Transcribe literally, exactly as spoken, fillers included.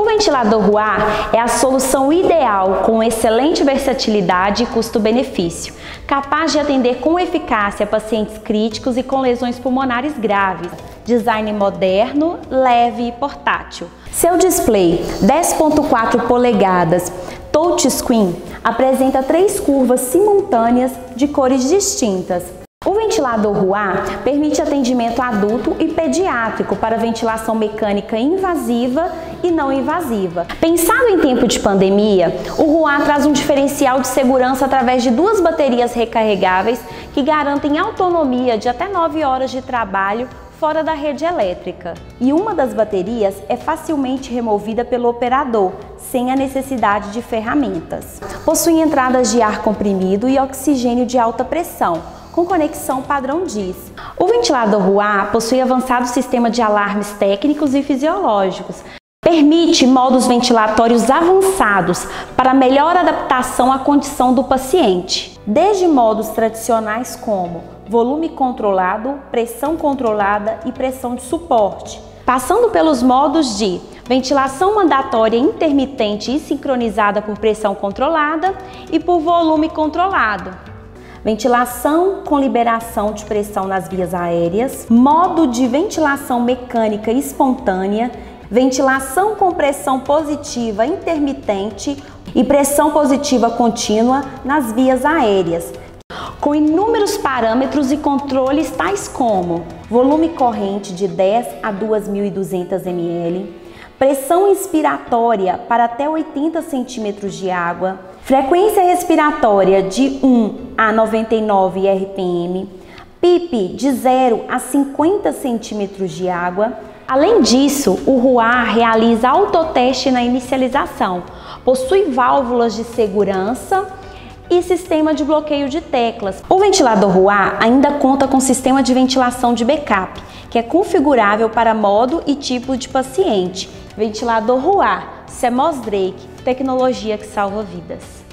ventilador Ruar é a solução ideal com excelente versatilidade e custo-benefício, capaz de atender com eficácia pacientes críticos e com lesões pulmonares graves. Design moderno, leve e portátil. Seu display dez ponto quatro polegadas touchscreen apresenta três curvas simultâneas de cores distintas. O ventilador Ruar permite atendimento adulto e pediátrico para ventilação mecânica invasiva e não invasiva. Pensado em tempo de pandemia, o Ruar traz um diferencial de segurança através de duas baterias recarregáveis que garantem autonomia de até nove horas de trabalho fora da rede elétrica. E uma das baterias é facilmente removida pelo operador, sem a necessidade de ferramentas. Possui entradas de ar comprimido e oxigênio de alta pressão, com conexão padrão D I S. O ventilador Ruar possui avançado sistema de alarmes técnicos e fisiológicos. Permite modos ventilatórios avançados para melhor adaptação à condição do paciente. Desde modos tradicionais como volume controlado, pressão controlada e pressão de suporte, passando pelos modos de ventilação mandatória intermitente e sincronizada por pressão controlada e por volume controlado. Ventilação com liberação de pressão nas vias aéreas, modo de ventilação mecânica espontânea, ventilação com pressão positiva intermitente e pressão positiva contínua nas vias aéreas, com inúmeros parâmetros e controles tais como volume corrente de dez a duas mil e duzentos mililitros, pressão inspiratória para até oitenta centímetros de água, frequência respiratória de um a noventa e nove R P M, P I P de zero a cinquenta centímetros de água. Além disso, o Ruar realiza autoteste na inicialização, possui válvulas de segurança e sistema de bloqueio de teclas. O ventilador Ruar ainda conta com sistema de ventilação de backup, que é configurável para modo e tipo de paciente. Ventilador Ruar, Semoz Drake, tecnologia que salva vidas.